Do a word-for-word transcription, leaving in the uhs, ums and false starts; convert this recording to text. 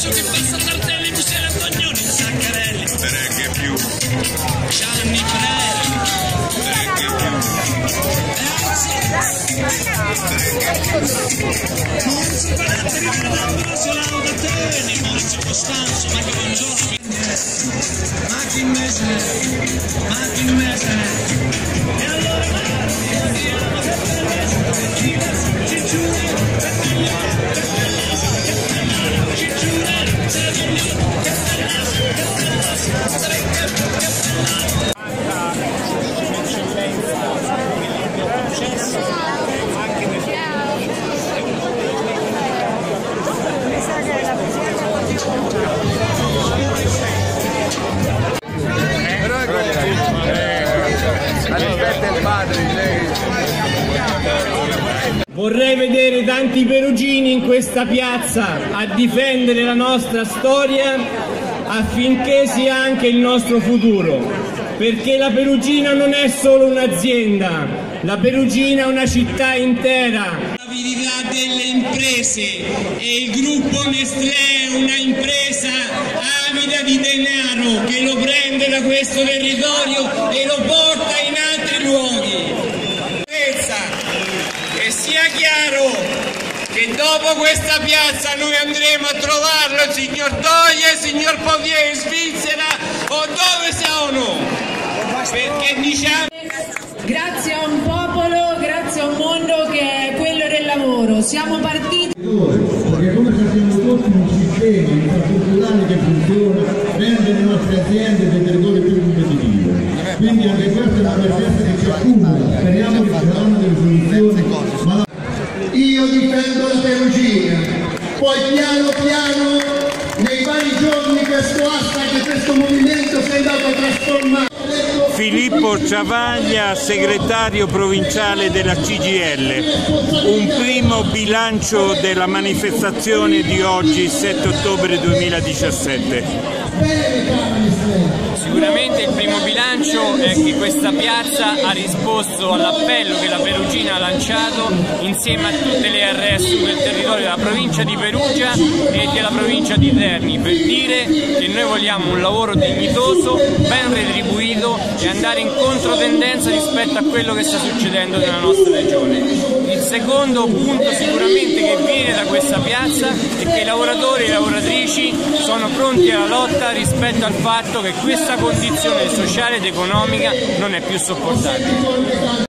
Costanzo che passa Tartelli, Michele Antonioni, Zaccarelli, Perché più, Gianni Prelli, perché più, Maurizio Panetti, Riccardo Solano D'Ateni, Maurizio Costanzo, Marco Buongiorno, Marco Mese, Marco Mese, e allora Marco, andiamo per Mese, Ciccione, Vorrei vedere tanti perugini in questa piazza a difendere la nostra storia affinché sia anche il nostro futuro, perché la Perugina non è solo un'azienda, la Perugina è una città intera. La virilità delle imprese e il gruppo Nestlé è una impresa avida di denaro che lo prende da questo territorio e lo porta in altri luoghi. Che sia chiaro che dopo questa piazza noi andremo a trovarlo il signor Toie, il signor Potier in Svizzera o dove sono, perché diciamo grazie a un popolo, grazie a un mondo che è quello del lavoro, siamo partiti perché come sappiamo tutti un sistema infrastrutturale che funziona rende le nostre aziende dei territori più competitivi, quindi anche questa è una presenza che ci accumula, speriamo che ci saranno delle soluzioni. Ma io difendo la Perugina, poi piano piano nei vari giorni questo hashtag, questo movimento si è andato a trasformare. Filippo Ciavaglia, segretario provinciale della C G I L. Un primo bilancio della manifestazione di oggi, sette ottobre duemiladiciassette. Sicuramente il primo bilancio è che questa piazza ha risposto all'appello che la Perugina ha lanciato insieme a tutte le R S U del territorio della provincia di Perugia e della provincia di Terni, per dire che noi vogliamo un lavoro dignitoso, ben retribuito e andare in controtendenza rispetto a quello che sta succedendo nella nostra regione. Il secondo punto sicuramente che viene da questa piazza è che i lavoratori e le lavoratrici sono pronti alla lotta rispetto al fatto che questa condizione sociale ed economica non è più sopportabile.